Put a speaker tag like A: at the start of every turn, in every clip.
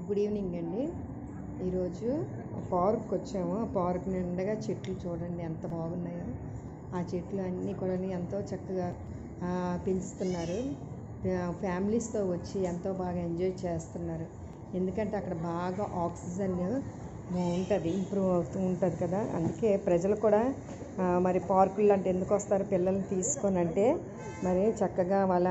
A: Good evening అండి. ఈరోజు పార్క్కి వచ్చాము. ఆ పార్క్ నిండగా చెట్లు చూడండి ఎంత బాగున్నాయో. ఆ చెట్లు అన్నీ కూడా ఎంతో చక్కగా పెంచుతున్నారు. ఫ్యామిలీస్తో వచ్చి ఎంతో బాగా ఎంజాయ్ చేస్తున్నారు. ఎందుకంటే అక్కడ బాగా ఆక్సిజన్ ఉంటుంది, ఇంప్రూవ్ అవుతూ ఉంటుంది కదా. అందుకే ప్రజలు కూడా మరి పార్కులు అంటే ఎందుకు వస్తారు పిల్లల్ని తీసుకొని అంటే మరి చక్కగా వాళ్ళ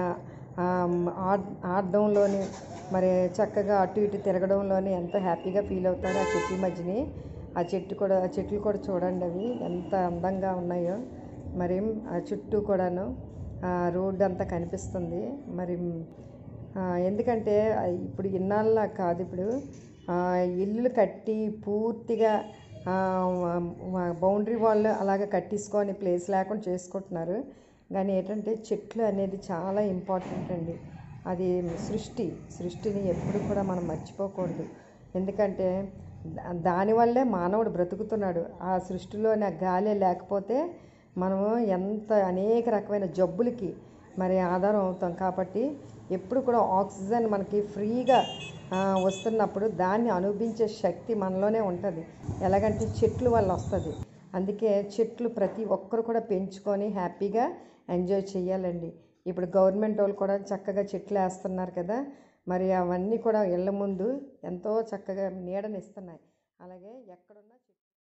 A: ఆడడంలోనే మరి చక్కగా అటు ఇటు తిరగడంలోనే ఎంతో హ్యాపీగా ఫీల్ అవుతారు. ఆ చెట్ల మధ్యని ఆ చెట్లు కూడా చూడండి, అవి ఎంత అందంగా ఉన్నాయో. మరి ఆ చుట్టూ కూడాను రోడ్డు అంతా కనిపిస్తుంది. మరి ఎందుకంటే ఇప్పుడు ఇన్నాళ్ళ కాదు, ఇప్పుడు ఇల్లు కట్టి పూర్తిగా బౌండరీ వాల్ అలాగ కట్టేసుకొని ప్లేస్ లేకుండా చేసుకుంటున్నారు. కానీ ఏంటంటే చెట్లు అనేది చాలా ఇంపార్టెంట్ అండి. అది సృష్టిని ఎప్పుడు కూడా మనం మర్చిపోకూడదు. ఎందుకంటే దానివల్లే మానవుడు బ్రతుకుతున్నాడు. ఆ సృష్టిలోని ఆ గాలి లేకపోతే మనము అనేక రకమైన జబ్బులకి మరి ఆధారం అవుతాం. కాబట్టి ఎప్పుడు కూడా ఆక్సిజన్ మనకి ఫ్రీగా వస్తున్నప్పుడు దాన్ని అనుభవించే శక్తి మనలోనే ఉంటుంది. ఎలాగంటే చెట్లు వల్ల వస్తుంది. అందుకే చెట్లు ప్రతి ఒక్కరు కూడా పెంచుకొని హ్యాపీగా ఎంజాయ్ చేయాలండి. ఇప్పుడు గవర్నమెంట్ వాళ్ళు కూడా చక్కగా చెట్లు వేస్తున్నారు కదా. మరి అవన్నీ కూడా ఇళ్ళ ముందు ఎంతో చక్కగా నీడనిస్తున్నాయి. అలాగే ఎక్కడున్నా